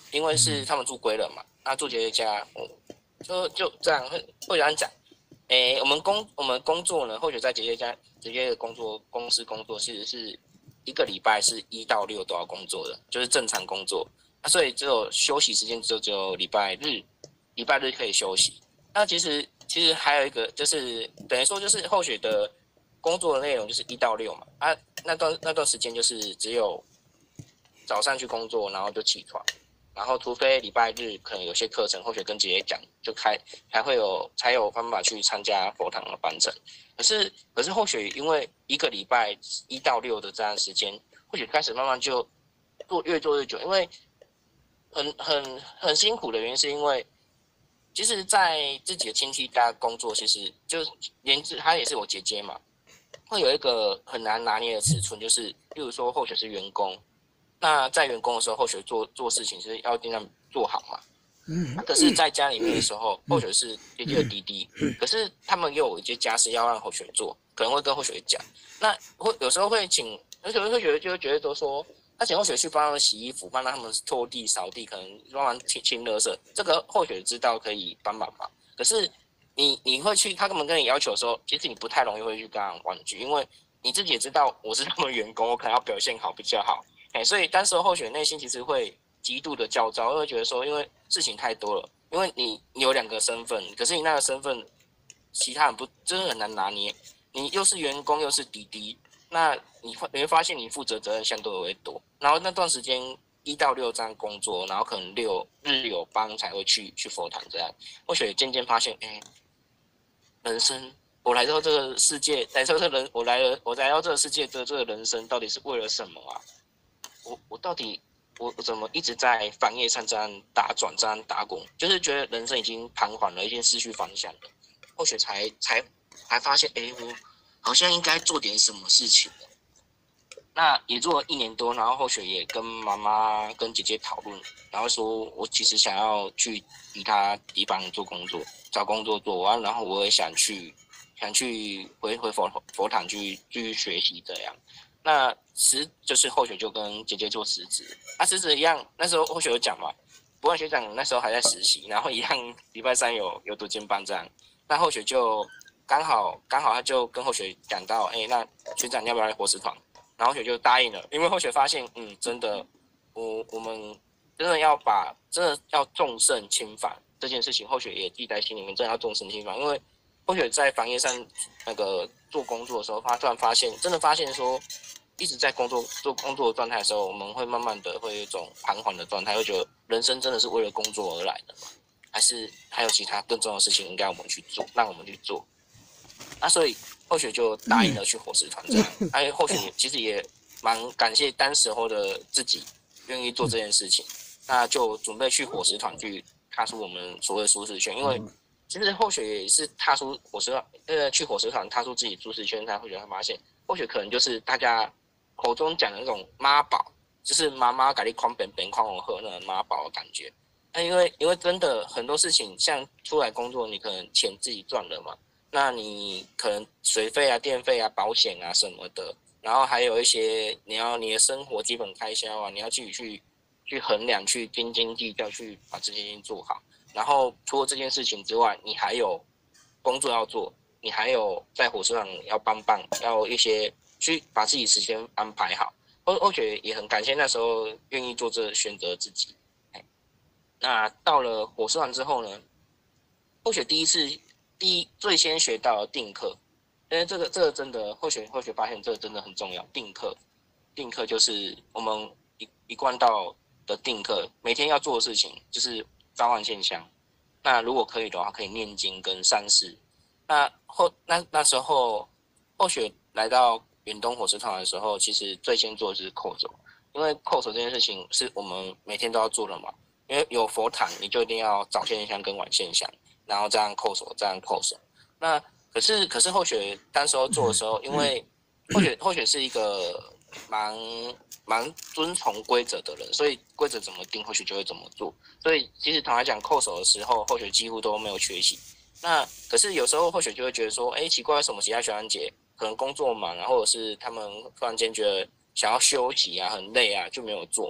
因为是他们住归仁嘛，那住姐姐家，就这样会这样讲。我们工作呢，或许在姐姐的公司工作，其实是一个礼拜是1到6都要工作的，就是正常工作。所以只有休息时间只有礼拜日可以休息。那其实还有一个就是等于说就是后学的工作的内容就是1到6嘛，那段时间就是只有早上去工作，然后就起床，然后除非礼拜日可能有些课程后学跟姐姐讲，就才有办法去参加佛堂的班程。可是后学因为一个礼拜1到6的这样的时间，或许开始慢慢就越做越久，因为很辛苦的原因是因为，其实，在自己的亲戚家工作，其实就连她也是我姐姐嘛，会有一个很难拿捏的尺寸，就是例如说，或许是员工，那在员工的时候，或许做事情是要尽量做好嘛。可是，在家里面的时候，或许是姐姐的弟弟，可是他们又有一些家事要让后学做，可能会跟后学讲，那有时候会请，而且会觉得说。他请后学去帮他们洗衣服，帮他们拖地、扫地，可能帮忙清垃圾。这个后学知道可以帮忙嘛？可是你会去，他根本跟你要求的时候，其实你不太容易会去跟他婉拒，因为你自己也知道我是他们员工，我可能要表现好比较好。所以当时后学内心其实会极度的焦躁，会觉得说，因为事情太多了，因为你有2个身份，可是你那个身份其他人不真的很难拿捏，你又是员工又是弟弟。那你会发现你负责责任相对会多，然后那段时间1到6这样工作，然后可能日有帮才会去佛堂这样，或许渐渐发现，人生我来到这个世界，我来到这个世界的这个人生到底是为了什么啊？我到底我怎么一直在行业上这样打转这样打滚，就是觉得人生已经彷徨了，已经失去方向了，或许才发现，我好像应该做点什么事情了。那也做了1年多，然后后续也跟妈妈跟姐姐讨论，然后说我其实想要去其他地方找工作做啊，然后我也想去回佛堂去继续学习这样。那就是后学就跟姐姐做辞职，辞职一样，那时候后学有讲嘛，博文学长那时候还在实习，然后一样礼拜3有读经班这样，那后学就刚好他就跟后学讲到，那学长要不要来伙食团？然后后学就答应了，因为后学发现，真的，我们真的要重慎轻反这件事情，后学也记在心里面，真的要重慎轻反，因为后学在行业上那个做工作的时候，他突然发现说，一直在做工作的状态的时候，我们会慢慢的会有一种彷徨的状态，会觉得人生真的是为了工作而来的吗？还是还有其他更重要的事情应该我们去做，让我们去做？所以后学就答应了去伙食团这样。后学其实也蛮感谢当时候的自己愿意做这件事情，那就准备去伙食团去踏出我们所谓的舒适圈，因为其实后学也是踏出去伙食团踏出自己舒适圈，他会发现后学可能就是大家口中讲的那种妈宝，就是妈妈给你宽本宽我喝那种妈宝的感觉。因为真的很多事情，像出来工作，你可能钱自己赚了嘛，那你可能水费啊、电费啊、保险啊什么的，然后还有一些你的生活基本开销啊，你要自己去衡量、去斤斤计较、去把这件事情做好。然后除了这件事情之外，你还有工作要做，你还有在火车上要帮忙，要一些去把自己时间安排好。我觉得也很感谢那时候愿意做这选择自己。那到了火车团之后呢，或许最先学到定课，因为这个真的或许发现这个真的很重要。定课就是我们一贯道的定课，每天要做的事情就是早晚献香。那如果可以的话，可以念经跟善事。那时候后学来到远东火车团的时候，其实最先做的就是叩首，因为叩首这件事情是我们每天都要做的嘛。因为有佛堂，你就一定要早献香跟晚献香，然后这样叩首，这样叩首。那可是后学当时候做的时候，因为后学是一个蛮遵从规则的人，所以规则怎么定，后学就会怎么做。所以其实坦白讲，叩首的时候，后学几乎都没有缺席。那可是有时候后学就会觉得说，奇怪，为什么其他学长姐可能工作忙啊，或者是他们突然间觉得想要休息啊，很累啊，就没有做嘛。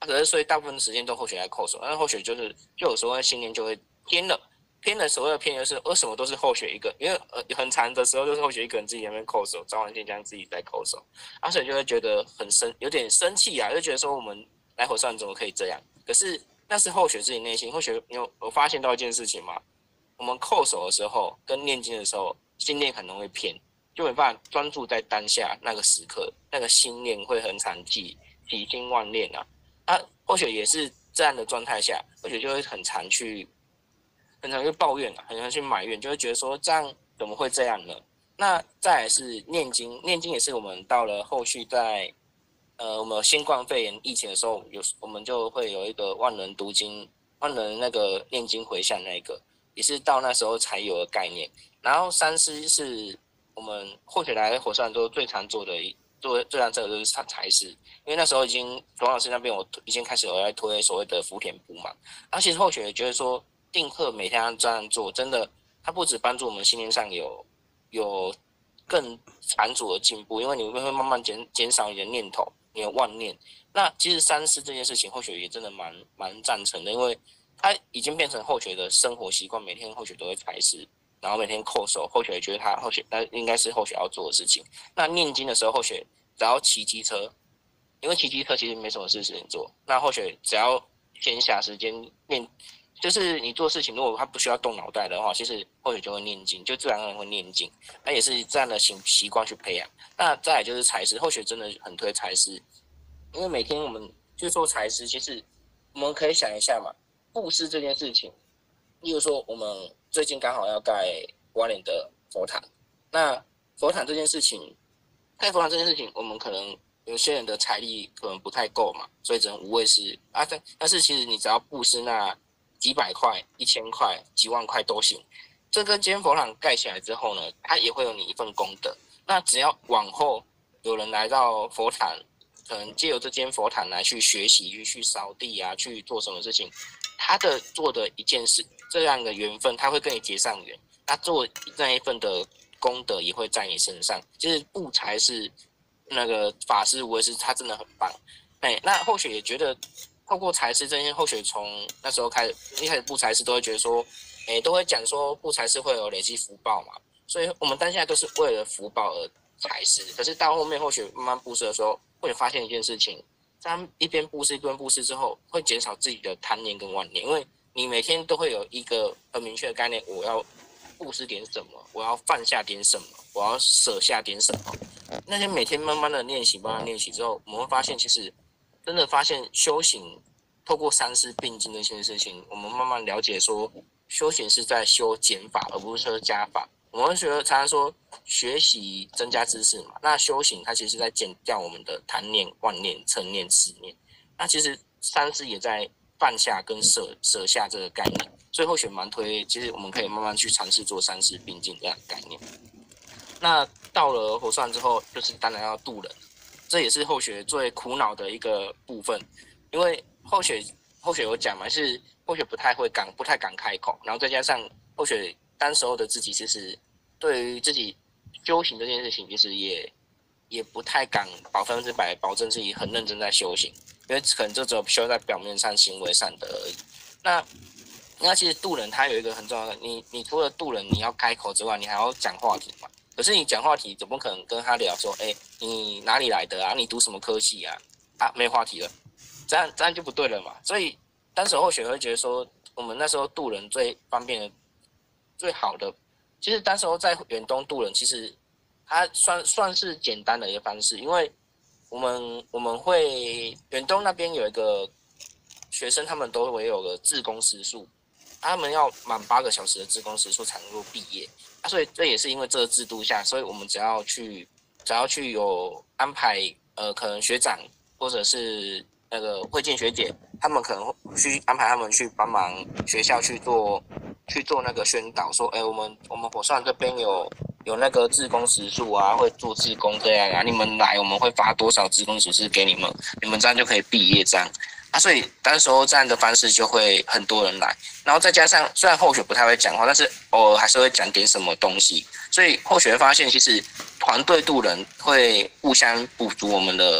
可是所以大部分时间都候选在扣手，但是候选就有时候信念就会偏了，所谓的偏就是为什么都是候选一个，因为很长的时候就是候选一个人自己在那边扣手，早晚信箱自己在扣手，所以就会觉得有点生气啊，就觉得说我们来火算怎么可以这样？可是那是候选自己内心，候选有发现到一件事情吗？我们扣手的时候跟念经的时候，心念可能会偏，就没办法专注在当下那个时刻，那个心念会很常起心万念啊。或许也是这样的状态下，或许就会很常去抱怨啊，很常去埋怨，就会觉得说这样怎么会这样呢？那再来是念经，念经也是我们到了后续在我们新冠肺炎疫情的时候，我们就会有一个万人读经、万人那个念经回向那个，也是到那时候才有的概念。然后三师是我们或许来火山都最常做的最常做的就是财师，因为那时候罗老师那边我已经开始有在推所谓的福田部嘛。其实或许也觉得说定课每天这样做，真的它不止帮助我们心灵上有更长足的进步，因为你会慢慢减少你的念头。你的妄念，那其实三思这件事情，或许也真的蛮赞成的，因为他已经变成后学的生活习惯，每天后学都会财思，然后每天扣手，后学也觉得他后学那应该是后学要做的事情。那念经的时候，后学只要骑机车，因为骑机车其实没什么事情做，那后学只要闲暇时间念。就是你做事情，如果他不需要动脑袋的话，其实或许就会念经，就自然而然会念经。那也是这样的习惯去培养。那再来就是财师，或许真的很推财师，因为每天我们去做财师，其实我们可以想一下嘛，布施这件事情，例如说我们最近刚好要盖花莲的佛堂，那佛堂这件事情，盖佛堂这件事情，我们可能有些人的财力可能不太够嘛，所以只能无畏施啊。但是其实你只要布施那几百块、1000块、几万块都行。这个间佛堂盖起来之后呢，它也会有你一份功德。那只要往后有人来到佛堂，可能借由这间佛堂来去学习、去扫地啊，去做什么事情，他做的一件事，这样的缘分，他会跟你结上缘。他做那一份的功德也会在你身上。就是布财是那个法师无畏师，他真的很棒。那后续也觉得。透过财师这些后学，从那时候一开始布财师都会觉得说，都会讲说布财师会有累积福报嘛，所以我们当下都是为了福报而财师。可是到后面后学慢慢布施的时候，会发现一件事情，在一边布施一边布施之后，会减少自己的贪念跟妄念，因为你每天都会有一个很明确的概念，我要布施点什么，我要放下点什么，我要舍下点什么。那些每天慢慢的练习之后，我们会发现其实。真的发现修行透过三师并进这件事情，我们慢慢了解说，修行是在修减法，而不是说加法。我们常常说学习增加知识嘛，那修行它其实是在减掉我们的贪念、妄念、嗔念、痴念。那其实三师也在放下跟舍下这个概念，所以或许蛮推，其实我们可以慢慢去尝试做三师并进这样的概念。那到了火算之后，就是当然要渡人。这也是后学最苦恼的一个部分，因为后学有讲嘛，是后学不太敢开口，然后再加上后学当时候的自己，其实对于自己修行这件事情，其实也不太敢100%保证自己很认真在修行，因为可能就只有修在表面上、行为上的而已。那其实渡人他有一个很重要的，你除了渡人你要开口之外，你还要讲话题嘛。可是你讲话题，怎么可能跟他聊说，你哪里来的啊？你读什么科系啊？没话题了，这样就不对了嘛。所以当时候学会觉得说，我们那时候渡人最方便的、最好的，其实当时候在远东渡人，其实它算是简单的一个方式，因为我们会远东那边有一个学生，他们都会有个志工时数，他们要满8个小时的志工时数才能够毕业。所以这也是因为这个制度下，所以我们只要去有安排，可能学长或者是那个慧静学姐，他们可能去安排他们去帮忙学校去做那个宣导，说，我们火算这边有那个志工时数啊，会做志工这样啊，你们来我们会发多少志工时数给你们，你们这样就可以毕业这样。所以当时候这样的方式就会很多人来，然后再加上虽然后学不太会讲话，但是偶尔还是会讲点什么东西，所以后学会发现其实团队渡人会互相补足我们的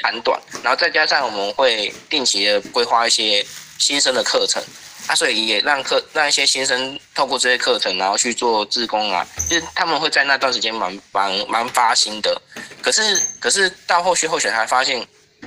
短短，然后再加上我们会定期的规划一些新生的课程，所以也让一些新生透过这些课程，然后去做志工啊，就是他们会在那段时间蛮发心的。可是到后续才发现，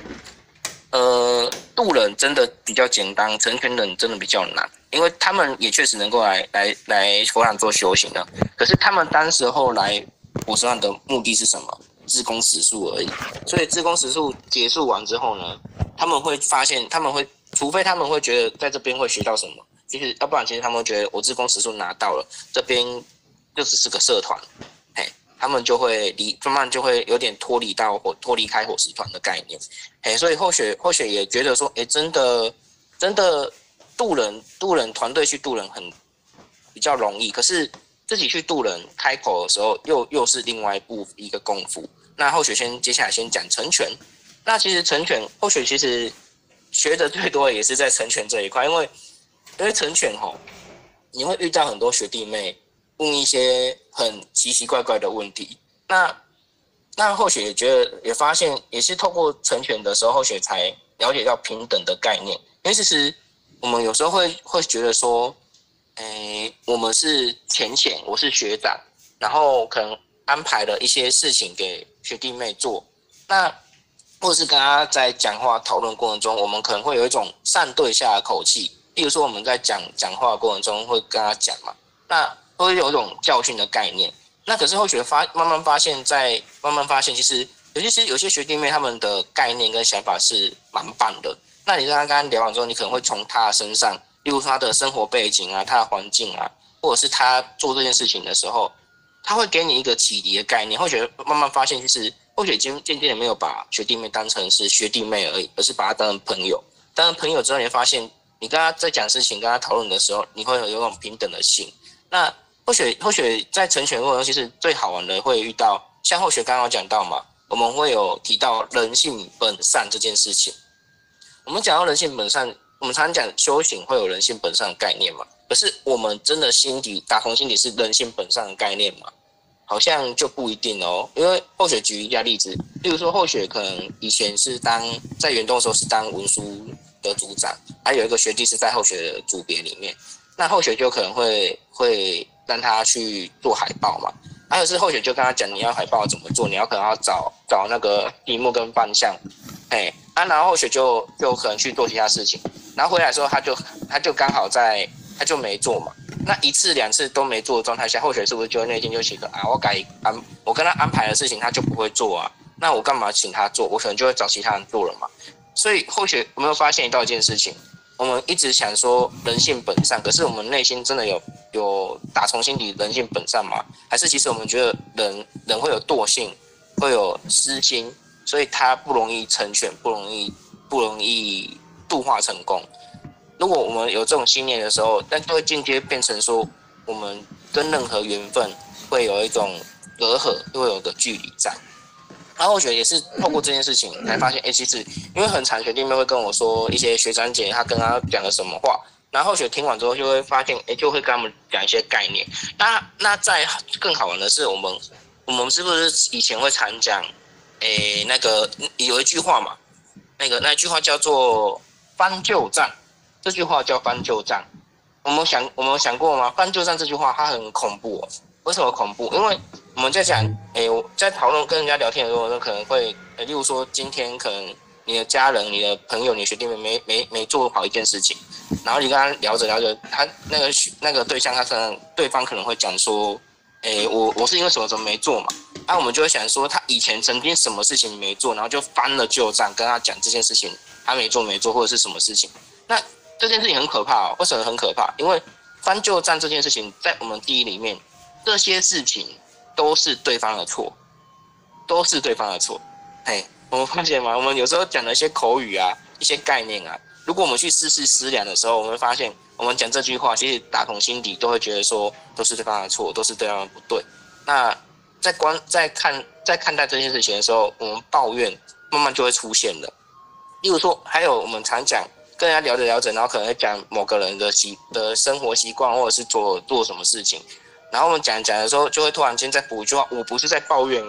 渡人真的比较简单，成全人真的比较难，因为他们也确实能够来佛堂做修行的。可是他们当时候来佛堂的目的是什么？志工时数而已。所以志工时数结束完之后呢，他们会发现，除非他们会觉得在这边会学到什么，要不然其实他们会觉得我志工时数拿到了，这边就只是个社团，他们就会慢慢就会有点脱离开伙食团的概念，所以后学也觉得说，真的渡人团队去渡人比较容易，可是自己去渡人开口的时候又是另外一个功夫。那后学接下来先讲成全。那其实成全后学其实学的最多的也是在成全这一块，因为成全你会遇到很多学弟妹问一些很奇奇怪怪的问题。那后学也发现，也是透过成全的时候，后学才了解到平等的概念。因为其实我们有时候会觉得说，我们是浅显，我是学长，然后可能安排了一些事情给学弟妹做，那或者是跟他在讲话讨论过程中，我们可能会有一种上对下的口气。例如说我们在讲话的过程中会跟他讲嘛，那会有一种教训的概念。那可是后学慢慢发现，其实有些学弟妹他们的概念跟想法是蛮棒的。那你跟他刚刚聊完之后，你可能会从他的身上，例如他的生活背景啊，他的环境啊，或者是他做这件事情的时候，他会给你一个启迪的概念。后学慢慢发现，其实后学渐渐的没有把学弟妹当成是学弟妹而已，而是把他当成朋友。当成朋友之后，你会发现，你跟他在讲事情、跟他讨论的时候，你会有一种平等的心。那后学在成全过程中，其实最好玩的会遇到，像后学刚刚讲到嘛，我们会有提到人性本善这件事情。我们讲到人性本善，我们常常讲修行会有人性本善的概念嘛，可是我们真的打从心底是人性本善的概念嘛？好像就不一定哦。因为后学举一下例子，例如说后学可能以前是在远东的时候是当文书的组长，还有一个学弟是在后学的组别里面，那后学就可能会让他去做海报嘛。还有是后学就跟他讲，你要海报怎么做，你可能要找那个题目跟方向，然后后学就可能去做其他事情，然后回来的时候他就刚好他就没做嘛。那一次两次都没做的状态下，后学是不是就内心就写个我跟他安排的事情他就不会做啊？那我干嘛请他做？我可能就会找其他人做了嘛。所以后学有没有发现一件事情？我们一直想说人性本善，可是我们内心真的有打从心底人性本善吗？还是其实我们觉得人会有惰性，会有私心，所以他不容易成全，不容易度化成功。如果我们有这种信念的时候，那就会间接变成说，我们跟任何缘分会有一种隔阂，就会有个距离在。然后我觉得也是透过这件事情才发现，其实因为很常学弟妹会跟我说一些学长姐他跟他讲了什么话，然后学听完之后就会发现，就会跟他们讲一些概念。那再更好玩的是，我们是不是以前会常讲，那个有一句话嘛，那句话叫做翻旧账。这句话叫翻旧账，我们有想过吗？翻旧账这句话它很恐怖哦。为什么恐怖？因为我们在讲，在讨论跟人家聊天的时候，可能会，例如说今天可能你的家人、你的朋友、你的学弟妹没做好一件事情，然后你跟他聊着，他那个对象对方可能会讲说，我是因为什么没做嘛？我们就会想说他以前曾经什么事情没做，然后就翻了旧账跟他讲这件事情他没做或者是什么事情。那这件事情很可怕哦。为什么很可怕？因为翻旧账这件事情，在我们第一里面，这些事情都是对方的错，都是对方的错。我们发现吗？我们有时候讲的一些口语啊，一些概念啊，如果我们去细思量的时候，我们会发现，我们讲这句话，其实打从心底都会觉得说，都是对方的错，都是对方的不对。那在看待这件事情的时候，我们抱怨慢慢就会出现了。例如说，还有我们常讲。跟人家聊着，然后可能会讲某个人的生活习惯，或者是做什么事情，然后我们讲的时候，就会突然间再补一句话：我不是在抱怨哦，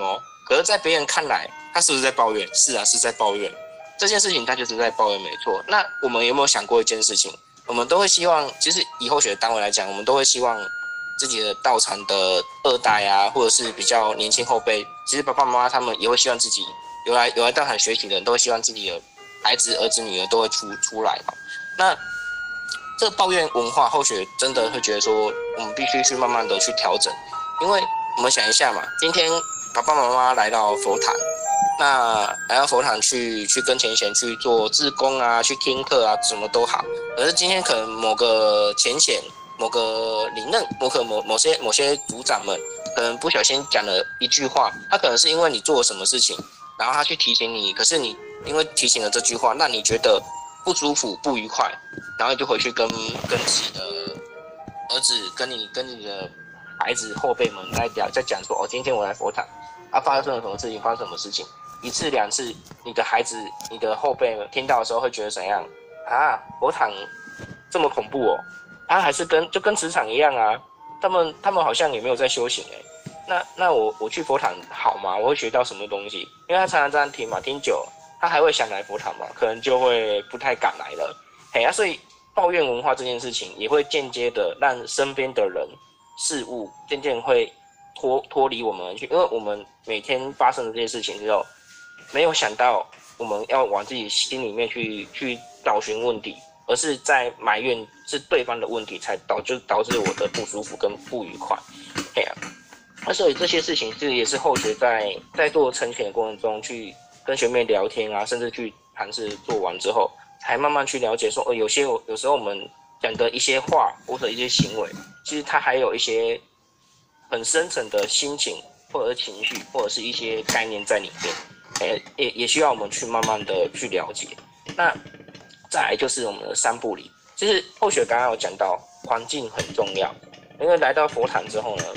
可是，在别人看来，他是不是在抱怨？是啊，是在抱怨这件事情，他就是在抱怨，没错。那我们有没有想过一件事情？我们都会希望，其实以后学的单位来讲，我们都会希望自己的道场的二代啊，或者是比较年轻后辈，其实爸爸妈妈他们也会希望自己有来道场学习的人，都会希望自己的孩子、儿子、女儿都会出来嘛。那这个抱怨文化，后学真的会觉得说，我们必须去慢慢的去调整，因为我们想一下嘛，今天爸爸妈妈来到佛堂，那来到佛堂去跟前贤去做志工啊，去听课啊，什么都好。可是今天可能某个前贤、某个领任、某些组长们，可能不小心讲了一句话，他可能是因为你做了什么事情，然后他去提醒你，可是你因为提醒了这句话，那你觉得不舒服、不愉快，然后你就回去跟自己的儿子、跟你的孩子后辈们在讲说，哦，今天我来佛堂，啊，发生了什么事情？发生什么事情？一次两次，你的孩子、你的后辈们听到的时候会觉得怎样？啊，佛堂这么恐怖哦，啊，还是跟职场一样啊，他们好像也没有在修行那我去佛堂好吗？我会学到什么东西？因为他常常这样听嘛，听久了，他还会想来佛堂嘛，可能就会不太敢来了。嘿啊，所以抱怨文化这件事情也会间接的让身边的人事物渐渐会脱离我们去，因为我们每天发生的这些事情之后，没有想到我们要往自己心里面去找寻问题，而是在埋怨是对方的问题才导致我的不舒服跟不愉快。嘿啊，那所以这些事情也是后学在做成全的过程中去跟学妹聊天啊，甚至去谈试做完之后，才慢慢去了解说，有时候我们讲的一些话或者一些行为，其实它还有一些很深层的心情或者情绪或者是一些概念在里面，也需要我们去慢慢的去了解。那再来就是我们的三不离，就是后学刚刚有讲到环境很重要，因为来到佛堂之后，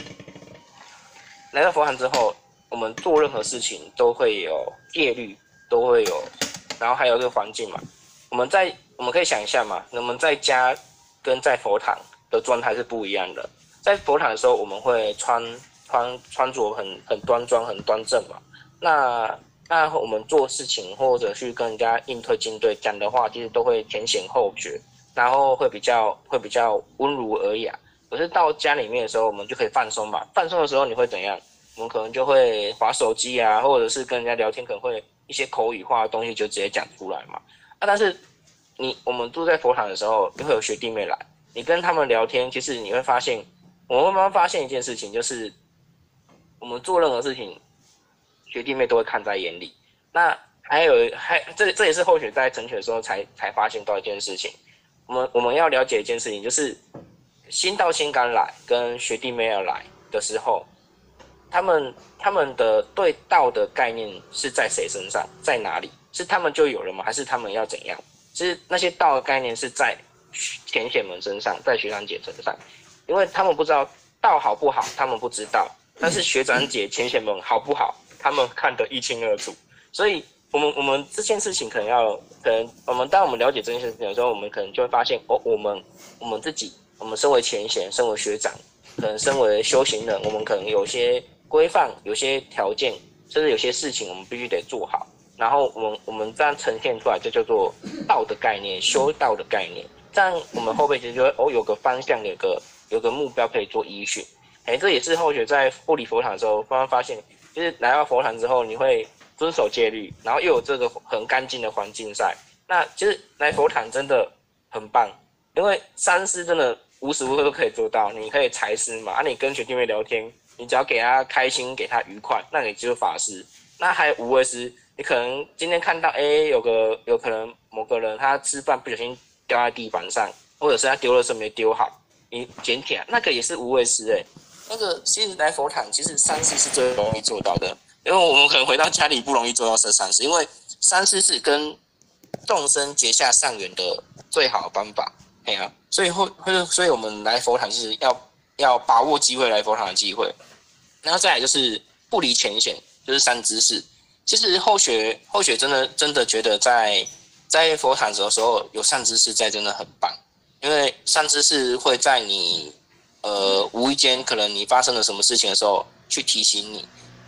我们做任何事情都会有戒律，都会有，然后还有这个环境嘛。我们可以想一下嘛，我们在家跟在佛堂的状态是不一样的。在佛堂的时候，我们会穿着很端庄、很端正嘛。那我们做事情或者去跟人家应对进对讲的话，其实都会浅显后觉，然后会比较温儒尔雅。可是到家里面的时候，我们就可以放松嘛。放松的时候，你会怎样？我们可能就会滑手机啊，或者是跟人家聊天，可能会一些口语化的东西就直接讲出来嘛。但是我们住在佛堂的时候，就会有学弟妹来，你跟他们聊天，其实你会发现，我们慢慢发现一件事情，就是我们做任何事情，学弟妹都会看在眼里。那这也是后学在成全的时候才发现到一件事情，我们要了解一件事情，就是新到新刚来跟学弟妹要来的时候，他们的对道的概念是在谁身上，在哪里？是他们就有了吗？还是他们要怎样？其实那些道的概念是在浅显们身上，在学长姐身上，因为他们不知道道好不好，他们不知道，但是学长姐、浅显们好不好，他们看得一清二楚。所以我们这件事情可能当我们了解这件事情的时候，我们可能就会发现，我们自己，我们身为浅显，身为学长，可能身为修行人，我们可能有些规范，有些条件，甚至有些事情我们必须得做好。然后我们这样呈现出来，就叫做道的概念，修道的概念。这样我们后辈其实就会有个方向，有个目标可以做依循。这也是后学在护理佛堂的时候，慢慢发现，就是来到佛堂之后，你会遵守戒律，然后又有这个很干净的环境在。那其实来佛堂真的很棒，因为三师真的无时无刻都可以做到。你可以财师嘛，你跟学弟妹聊天，你只要给他开心，给他愉快，那你就是法师。那还有无畏师，你可能今天看到，有可能某个人他吃饭不小心掉在地板上，或者是他丢了什么没丢好，你捡起来，那个也是无畏师那个其实来佛堂，其实三师是最容易做到的，因为我们可能回到家里不容易做到这三师，因为三师是跟众生结下善缘的最好的方法。所以我们来佛堂就是要把握机会来佛堂的机会，然后再来就是不离浅显，就是三知识。其实后学真的觉得在佛堂的时候有善知识在真的很棒，因为善知识会在你无意间可能你发生了什么事情的时候去提醒你，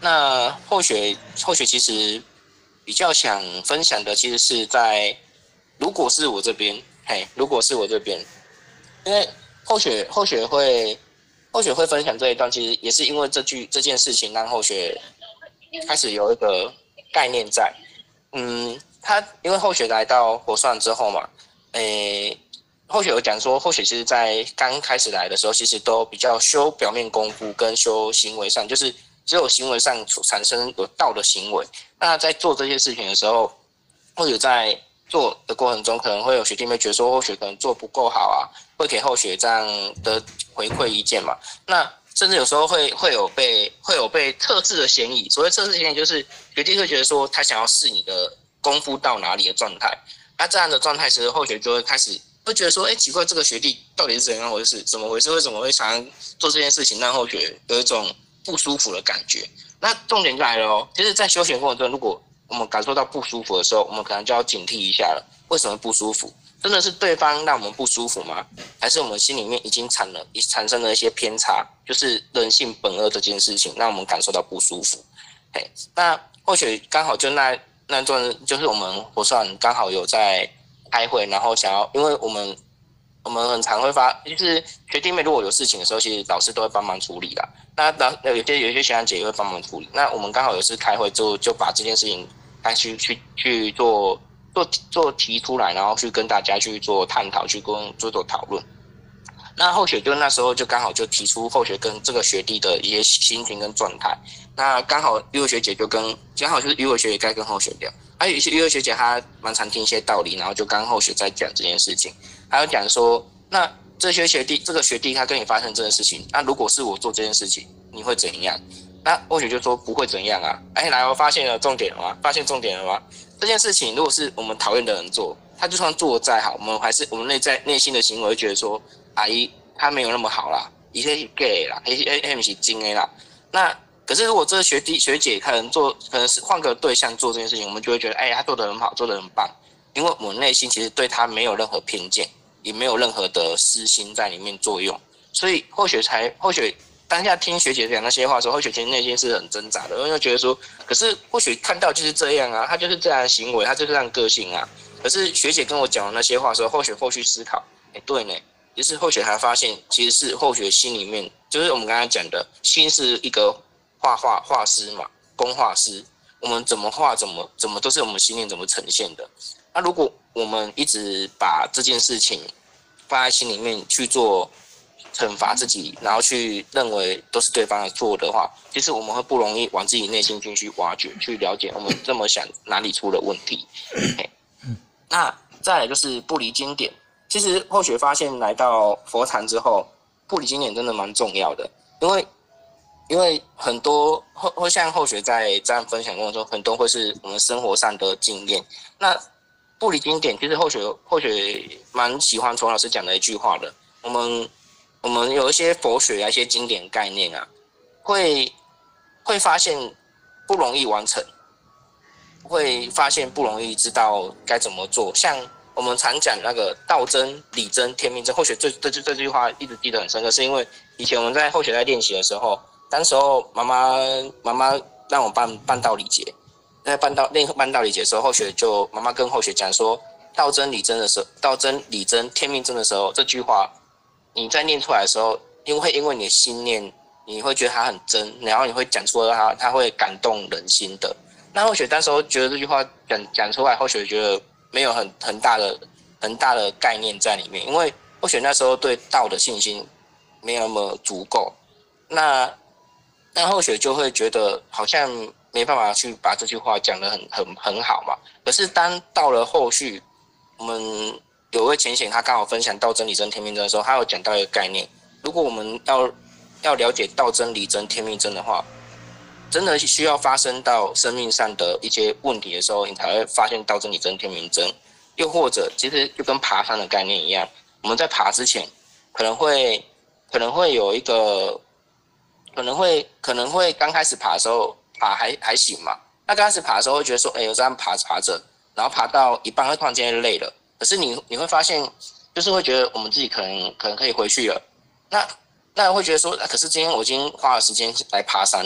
那后学其实比较想分享的，其实是在如果是我这边，如果是我这边，因为后学会分享这一段，其实也是因为这件事情让后学开始有一个概念在。他因为后学来到火算之后嘛，后学有讲说，后学其实在刚开始来的时候，其实都比较修表面功夫跟修行为上，就是只有行为上产生有道的行为。那在做这些事情的时候，或者在做的过程中，可能会有学弟妹觉得说后学可能做不够好啊，会给后学这样的回馈意见嘛。那甚至有时候会有被测试的嫌疑。所谓测试嫌疑，就是学弟会觉得说他想要试你的功夫到哪里的状态。那这样的状态时，后学就会开始会觉得说，奇怪，这个学弟到底是怎样回事？怎么回事？为什么会想要做这件事情，让后学有一种不舒服的感觉？那重点就来了哦，其实，在修行过程中，如果我们感受到不舒服的时候，我们可能就要警惕一下了。为什么不舒服？真的是对方让我们不舒服吗？还是我们心里面已经产生了一些偏差，就是人性本恶这件事情，让我们感受到不舒服？那或许刚好就那段，就是我们火算刚好有在开会，然后想要，因为我们很常会就是学弟妹如果有事情的时候，其实老师都会帮忙处理啦。那有些学长姐也会帮忙处理。那我们刚好有次开会就把这件事情去做提出来，然后去跟大家去做探讨，去做讨论。那后学就那时候就刚好就提出后学跟这个学弟的一些心情跟状态。那刚好育儿学姐刚好就是育儿学姐该跟后学聊，还有一些育儿学姐她蛮常听一些道理，然后就跟后学在讲这件事情，还有讲说，那这个学弟他跟你发生这件事情，那如果是我做这件事情，你会怎样？那后学就说不会怎样啊。来，我发现了重点了吗？发现重点了吗？这件事情如果是我们讨厌的人做，他就算做得再好，我们内心的行为会觉得说，阿姨他没有那么好啦，一些是 gay 啦，一些是精 A 啦。那可是如果这个学弟学姐可能是换个对象做这件事情，我们就会觉得，他做得很好，做得很棒，因为我们内心其实对他没有任何偏见，也没有任何的私心在里面作用，所以或许当下听学姐讲那些话的时候，或许其实内心是很挣扎的，因为觉得说，可是或许看到就是这样啊，他就是这样的行为，他就是这样的个性啊。可是学姐跟我讲的那些话的时候，后续思考，对呢，就是后学还发现，其实是后学心里面，就是我们刚才讲的，心是一个画师嘛，工画师，我们怎么画，怎么都是我们心念怎么呈现的。那如果我们一直把这件事情放在心里面去做惩罚自己，然后去认为都是对方的错的话，其实我们会不容易往自己内心去挖掘、去了解我们这么想哪里出了问题。那再来就是不离经典。其实后学发现来到佛坛之后，不离经典真的蛮重要的，因为很多会像后学在这样分享过程中，很多会是我们生活上的经验。那不离经典，其实后学蛮喜欢崇老师讲的一句话的。我们有一些佛学啊，一些经典概念啊，会发现不容易完成，会发现不容易知道该怎么做。像我们常讲那个道真、理真、天命真，后学这句话一直记得很深刻，是因为以前我们在后学在练习的时候，当时候妈妈让我办道理节，在办道理节的时候，妈妈跟后学讲说，道真理真的时候，道真理真天命真的时候，这句话你在念出来的时候，因为你的心念，你会觉得它很真，然后你会讲出它会感动人心的。那后学当时候觉得这句话讲出来，后学觉得没有很大的概念在里面，因为后学那时候对道的信心没有那么足够。那后学就会觉得好像没办法去把这句话讲得很好嘛。可是当到了后续，我们有位前贤他刚好分享道真理真天命真的时候，他有讲到一个概念，如果我们要了解道真理真天命真的话，真的需要发生到生命上的一些问题的时候，你才会发现道真理真天命真。又或者其实就跟爬山的概念一样，我们在爬之前可能会有一个可能会刚开始爬的时候爬还行嘛。那刚开始爬的时候会觉得说，我这样爬着，然后爬到一半会突然间累了。可是你会发现，就是会觉得我们自己可能可以回去了。那会觉得说，可是今天我已经花了时间来爬山了，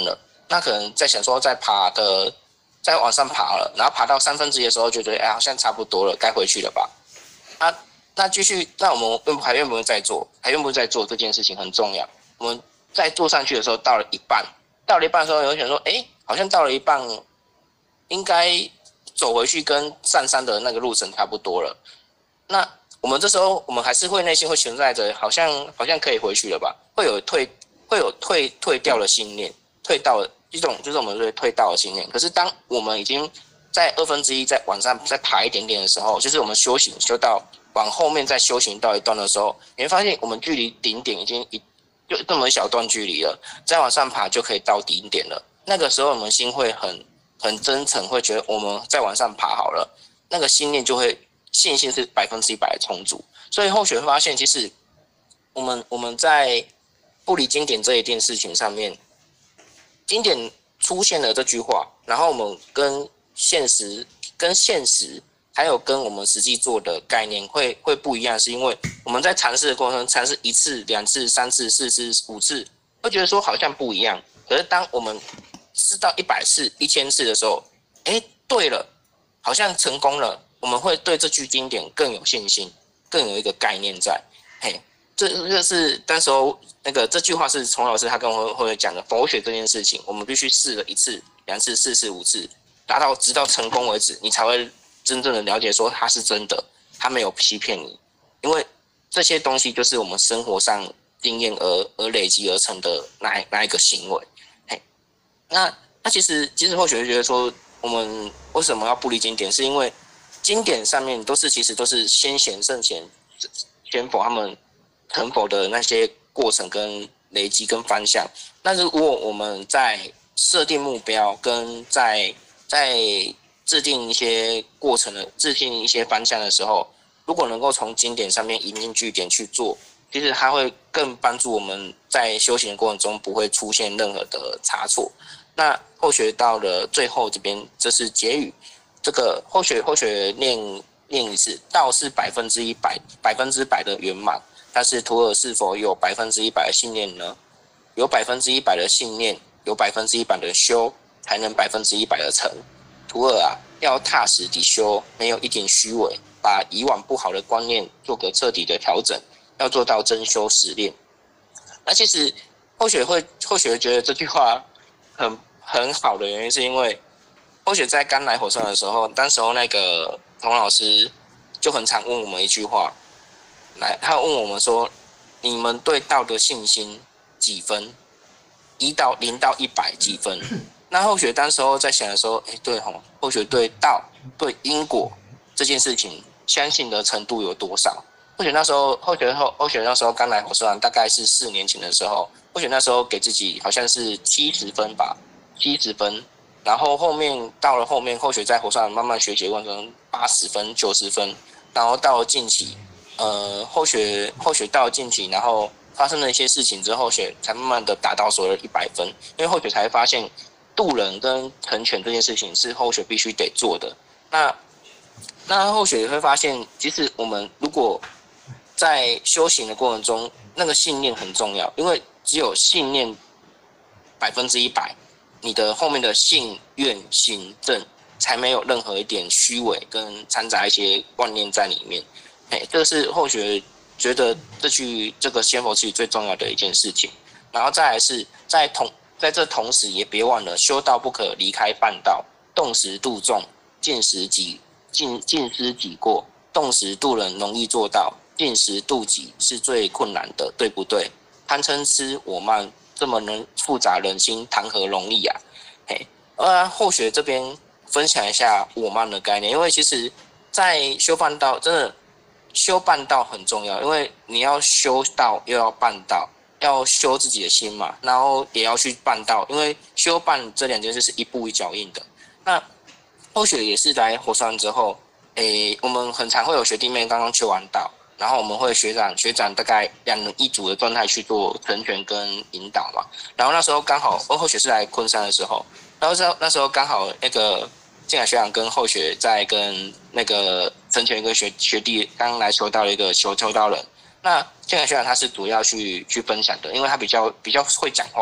那可能在想说再往上爬了，然后爬到1/3的时候，就觉得好像差不多了，该回去了吧？啊，那继续，那我们还愿不愿意再做？还愿不愿意再做这件事情很重要。我们再做上去的时候，到了一半的时候，有想说，好像到了一半，应该走回去跟上山的那个路程差不多了。那我们这时候，我们还是会内心会存在着，好像可以回去了吧？会有退掉的信念，退到一种就是我们会退到的信念。可是当我们已经在1/2再往上再爬一点点的时候，就是我们修到往后面再修行到一段的时候，你会发现我们距离顶点已经就这么一小段距离了，再往上爬就可以到顶点了。那个时候我们心会很真诚，会觉得我们再往上爬好了，那个信念就会信心是100%的充足。所以后学会发现，其实我们在不离经典这一件事情上面，经典出现了这句话，然后我们跟现实还有跟我们实际做的概念会不一样，是因为我们在尝试的过程中，尝试1次、2次、3次、4次、5次，会觉得说好像不一样。可是当我们试到100次、1000次的时候，对了，好像成功了，我们会对这句经典更有信心，更有一个概念在。这是当时候这句话是崇老师他跟我会讲的佛学这件事情，我们必须试了1次、2次、4次、5次，直到成功为止，你才会真正的了解说它是真的，它没有欺骗你。因为这些东西就是我们生活上经验而累积而成的那一个行为。那其实或许会觉得说，我们为什么要不离经典，是因为经典上面其实都是先贤圣贤先佛他们成佛的那些过程跟累积跟方向。那如果我们在设定目标跟在制定一些过程的制定一些方向的时候，如果能够从经典上面引经据典去做，其实它会更帮助我们在修行的过程中不会出现任何的差错。那后学到了最后这边，这是结语。这个后学念一次，道是100%的圆满，但是徒儿是否有100%的信念呢？有100%的信念，有100%的修，才能100%的成。徒儿啊，要踏实地修，没有一点虚伪，把以往不好的观念做个彻底的调整，要做到真修实练。那其实后学觉得这句话很好的原因，是因为后学在刚来火山的时候，当时候那个童老师就很常问我们一句话，他问我们说：你们对道的信心几分？0到100几分？那后学当时候在想的时候，对吼，后学对道、对因果这件事情相信的程度有多少？后学那时候刚来火山，大概是4年前的时候，后学那时候给自己好像是70分吧，70分。然后到了后面，后学在火山慢慢学习过程中80分、90分，然后到了近期，后学到了近期，然后发生了一些事情之后，后学才慢慢的达到所谓的100分，因为后学才发现渡人跟成全这件事情是后学必须得做的。那后学也会发现，其实我们如果在修行的过程中，那个信念很重要，因为只有信念100%，你的后面的信愿行正才没有任何一点虚伪跟掺杂一些观念在里面。这是后学觉得这个仙佛词语最重要的一件事情。然后再来是在这同时也别忘了，修道不可离开半道，动时度众，尽失己过。动时度人容易做到，尽时度己是最困难的，对不对？贪嗔痴我慢这么能复杂人心，谈何容易啊？后学这边分享一下我慢的概念，因为其实在修半道，真的修半道很重要，因为你要修道又要办道，要修自己的心嘛，然后也要去办道，因为修办这2件事是一步一脚印的。那后学也是来火山之后，我们很常会有学弟妹刚刚修完道，然后我们会学长大概2人1组的状态去做成全跟引导嘛。然后那时候刚好后学是来昆山的时候，然后那时候刚好那个静海学长跟后学在跟那个成全一个学弟刚来修道的一个修道人。那静海学长他是主要去分享的，因为他比较会讲话，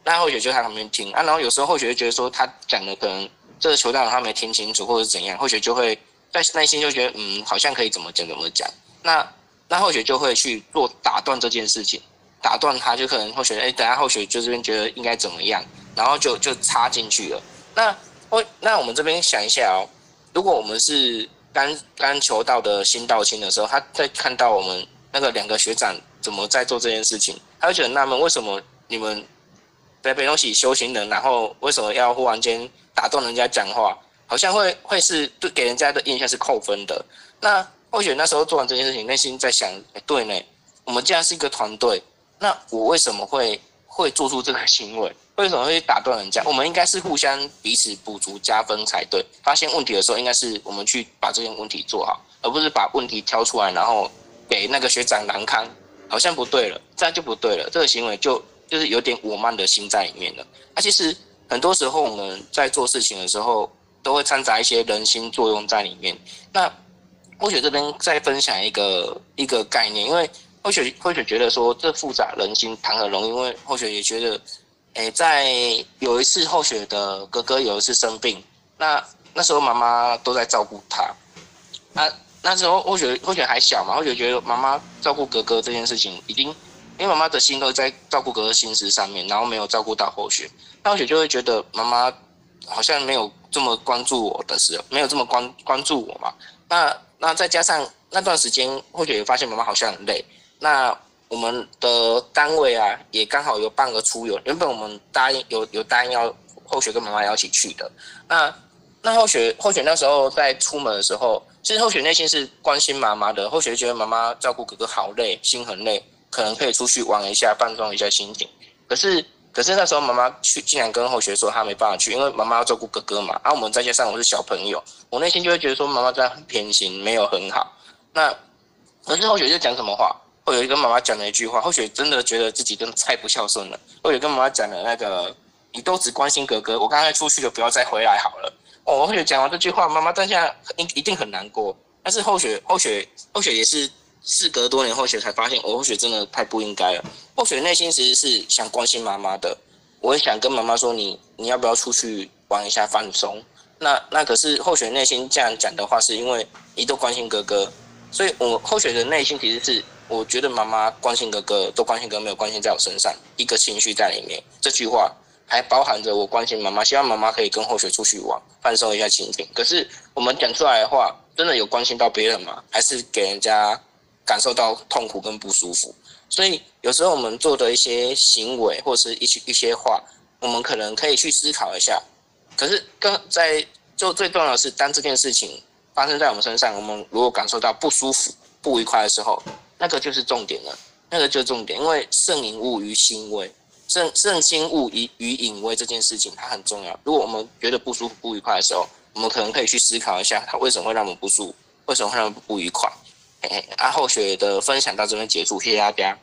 那后学就在旁边听啊，然后有时候后学就觉得说他讲的可能这个球队他没听清楚或者怎样，后学就会在内心就觉得好像可以怎么讲，那后学就会去做打断这件事情，打断他就可能后学等下后学就这边觉得应该怎么样，然后就插进去了。那我们这边想一下哦，如果我们是刚求道的新道亲的时候，他在看到我们那个2个学长怎么在做这件事情，他会觉得纳闷，为什么你们北东西修行人，然后为什么要忽然间打断人家讲话？好像会是对给人家的印象是扣分的。那或许那时候做完这件事情，内心在想，对呢，我们既然是一个团队，那我为什么会做出这个行为？为什么会打断人家？我们应该是互相彼此补足加分才对。发现问题的时候，应该是我们去把这件问题做好，而不是把问题挑出来，然后给那个学长难堪，好像不对了，这样就不对了。这个行为就是有点我慢的心在里面了。其实很多时候我们在做事情的时候，都会掺杂一些人心作用在里面。那或许这边再分享一个概念，因为或许觉得说这复杂人心谈何容易，因为或许也觉得，在有一次后雪的哥哥有一次生病，那时候妈妈都在照顾他，那时候或许还小嘛，或许觉得妈妈照顾哥哥这件事情已经，因为妈妈的心都在照顾哥哥心思上面，然后没有照顾到后雪，那后雪就会觉得妈妈好像没有这么关注我的时候，没有这么关注我嘛，那再加上那段时间，或许也发现妈妈好像很累，那我们的单位啊，也刚好有办个出游，原本我们有答应要后学跟妈妈要一起去的，那后学那时候在出门的时候，其实后学内心是关心妈妈的，后学觉得妈妈照顾哥哥好累，心很累，可能可以出去玩一下，放松一下心情。可是那时候妈妈竟然跟后学说她没办法去，因为妈妈要照顾哥哥嘛，我们再加上我是小朋友，我内心就会觉得说妈妈这样很偏心，没有很好。那可是后学就讲什么话？后学跟妈妈讲了一句话，后学真的觉得自己真的太不孝顺了。后学跟妈妈讲了那个，你都只关心哥哥，我刚才出去了，不要再回来好了。后学讲完这句话，妈妈当下一定很难过。但是后学也是事隔多年后学才发现，后学真的太不应该了。后学内心其实是想关心妈妈的，我也想跟妈妈说，你要不要出去玩一下放松？那可是后学内心这样讲的话，是因为你都关心哥哥，所以我后学的内心其实是，我觉得妈妈关心哥哥，都关心哥哥，没有关心在我身上，一个情绪在里面。这句话还包含着我关心妈妈，希望妈妈可以跟后学出去玩，放松一下心情。可是我们讲出来的话，真的有关心到别人吗？还是给人家感受到痛苦跟不舒服？所以有时候我们做的一些行为或是一些话，我们可能可以去思考一下。可是就最重要的是，当这件事情发生在我们身上，我们如果感受到不舒服、不愉快的时候，那个就是重点了。那个就是重点，因为慎隐物于心微，慎心物于隐微这件事情它很重要。如果我们觉得不舒服、不愉快的时候，我们可能可以去思考一下，它为什么会让我们不舒服，为什么会让我们不愉快。后学的分享到这边结束，谢谢大家。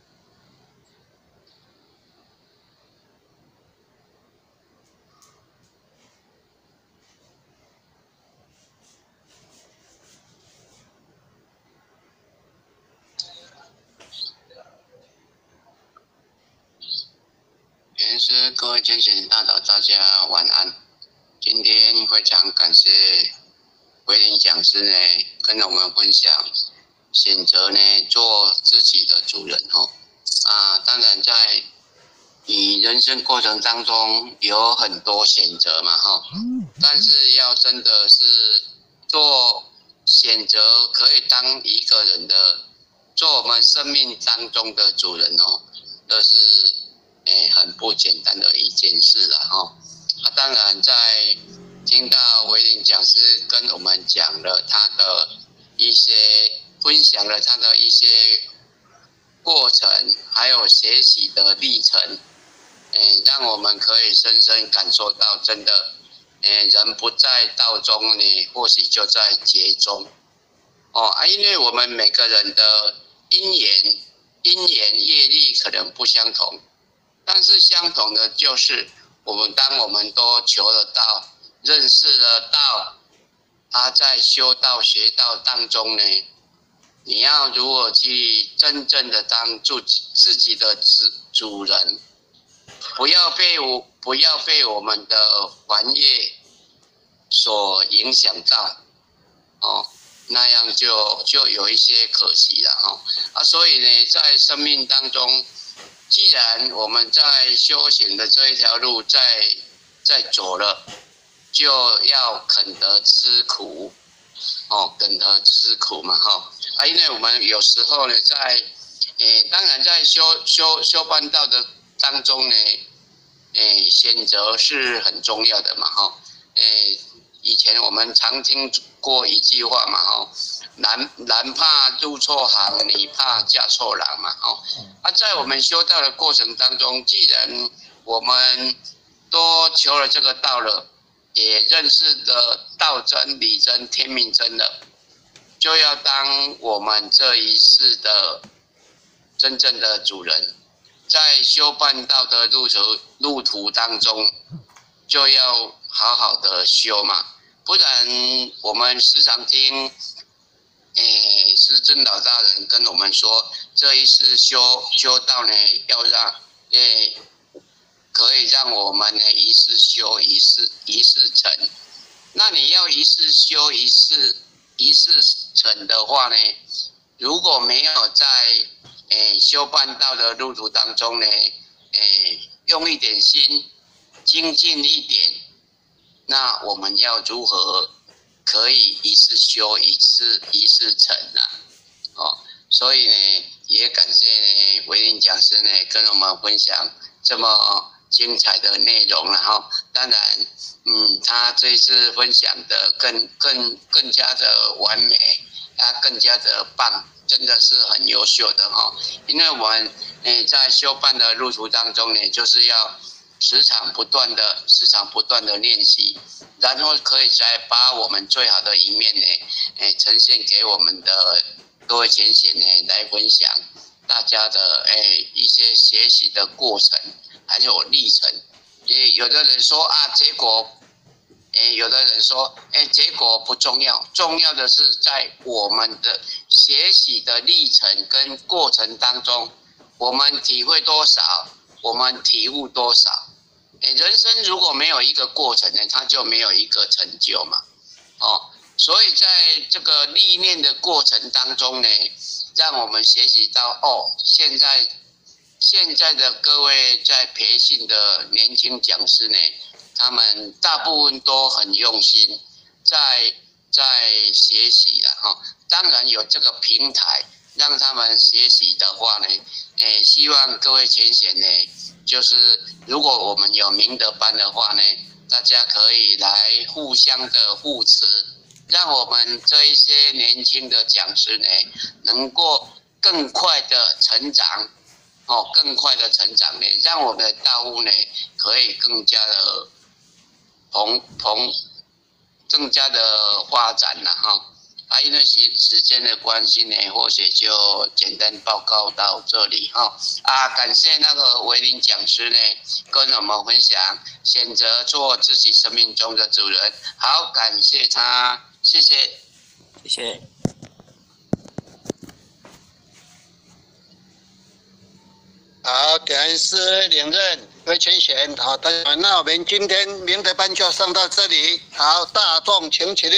原师各位天贤大导，大家晚安。今天非常感谢维林讲师呢，跟我们分享选择呢做自己的主人哦。当然在你人生过程当中有很多选择嘛哈，但是要真的是做选择可以当一个人的，做我们生命当中的主人哦，这是很不简单的一件事啦哈。当然在听到维林讲师跟我们讲了他的一些分享了他的一些过程，还有学习的历程，让我们可以深深感受到，真的，人不在道中呢，或许就在劫中。因为我们每个人的因缘业力可能不相同，但是相同的就是当我们都求了道，认识了道，在修道学道当中呢，你要如何去真正的当自己的主人， 不要被我们的玩业所影响到哦，那样就有一些可惜了哈所以呢，在生命当中，既然我们在修行的这一条路在走了，就要肯得吃苦肯得吃苦嘛因为我们有时候呢，当然在修办道的当中呢，选择是很重要的嘛以前我们常听过一句话嘛男怕入错行，女怕嫁错郎嘛在我们修道的过程当中，既然我们都求了这个道了，也认识了道真、理真、天命真了，就要当我们这一世的真正的主人，在修办道的路途当中，就要好好的修嘛，不然我们时常听，师尊老大人跟我们说，这一世修道呢，要让，可以让我们呢一世修一世成。那你要一世修一世成的话呢，如果没有在修办道的路途当中呢，用一点心，精进一点，那我们要如何可以一世修一世成所以呢，也感谢呢维林讲师呢跟我们分享这么精彩的内容当然他这一次分享的更加的完美更加的棒，真的是很优秀的因为我们在修办的路途当中呢，就是要时常不断的练习，然后可以再把我们最好的一面呢呈现给我们的各位前贤呢来分享大家的一些学习的过程还有历程。有的人说结果有的人说结果不重要，重要的是在我们的学习的历程跟过程当中，我们体会多少，我们体悟多少。人生如果没有一个过程呢，它就没有一个成就嘛所以在这个历练的过程当中呢，让我们学习到现在的各位在培训的年轻讲师呢，他们大部分都很用心在学习当然有这个平台让他们学习的话呢，希望各位前贤呢，就是如果我们有明德班的话呢，大家可以来互相的扶持，让我们这一些年轻的讲师呢，能够更快的成长呢，让我们的道务呢可以更加的更加的发展了因为时间的关系呢，或许就简单报告到这里感谢那个维林讲师呢，跟我们分享选择做自己生命中的主人，好，感谢他，谢谢， 谢谢。 好，感师领任魏全贤，好，那我们今天明德班就上到这里，好，大众请起立。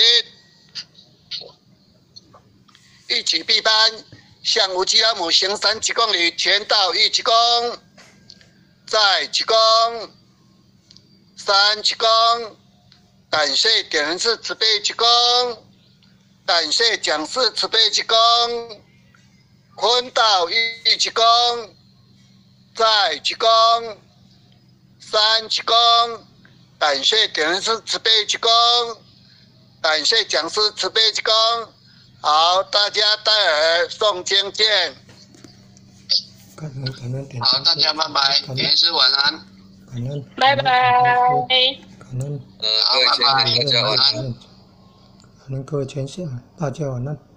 一起闭班，向无极阿母行3鞠躬礼，全道1鞠躬，再鞠躬，3鞠躬，感谢点人师慈悲鞠躬，感谢讲师慈悲鞠躬，坤道1鞠躬，再鞠躬，3鞠躬，感谢点人师慈悲鞠躬，感谢讲师慈悲鞠躬。好，大家戴耳诵经见。 好，大家拜拜，严师晚安。 拜拜。 感恩。 好，拜拜，大家晚安。 感恩各位前线，大家晚安。